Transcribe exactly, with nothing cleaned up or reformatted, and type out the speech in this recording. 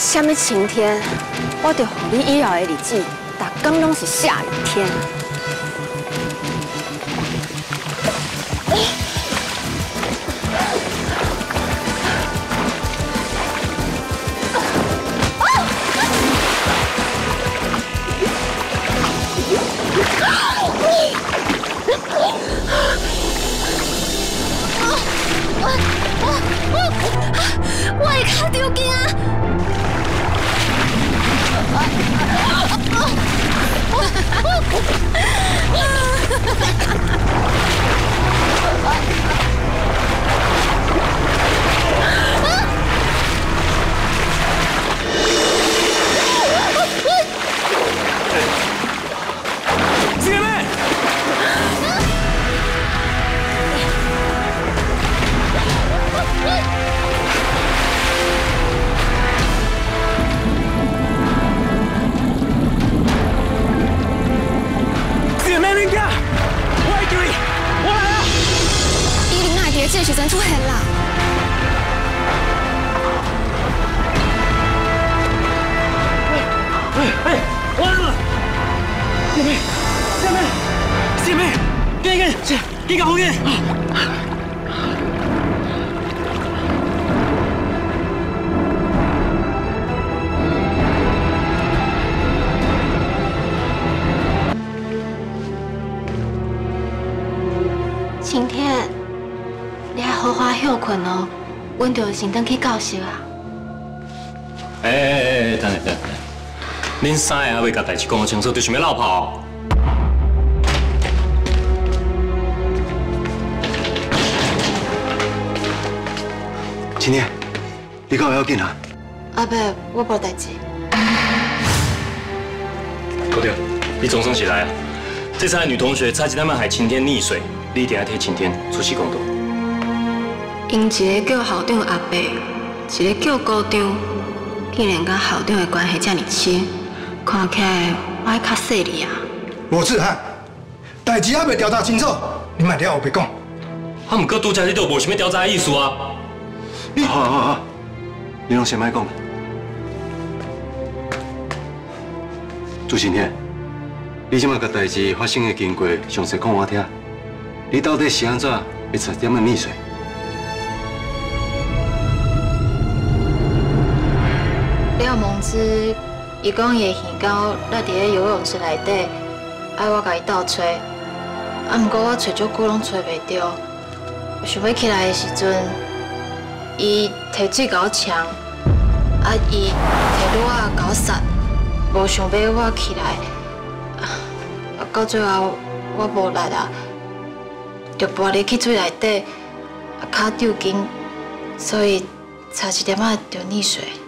什么晴天？我着予你以后的日子，逐工拢是下雨天。我会卡着惊啊！ 姐妹。 姐妹，你看，我来救你，我来了。 伊琳娜在这时阵出现啦。 哎哎，完了！姐妹，姐妹，姐妹，赶紧，姐，你赶快点。 晴天，你要好好休困哦，阮就先回去教室啊。 哎哎哎，等下等下，恁三个还未甲代志讲清楚，就想要闹跑？ 晴天，你敢有要紧啊？ 阿伯，我无代志。 高调，你总算是来啊！这次女同学差一点要害晴天溺水。 你一定要替晴天出示公道。 因一个叫校长阿伯，一个叫校长，竟然甲校长的关系这么亲，看起来我还较细腻啊。 罗志汉，代志还未调查清楚，你慢了后别讲。 啊，毋过拄则你都无想要调查的意思啊。 你好好好，你拢先莫讲。朱晴天，你即马甲代志发生的经过详细讲我听。 你到底是安怎会差点仔溺水？ 廖蒙之，伊讲伊的耳狗落伫咧游泳池内底，爱我甲伊倒找，啊，毋过我找足久拢找袂着。想要起来的时阵，伊摕水甲我呛，啊，伊摕螺仔甲我杀，无想要我起来，啊，到最后我无力啊。 就跋入去水内底，脚抽筋，所以差一点仔就溺水。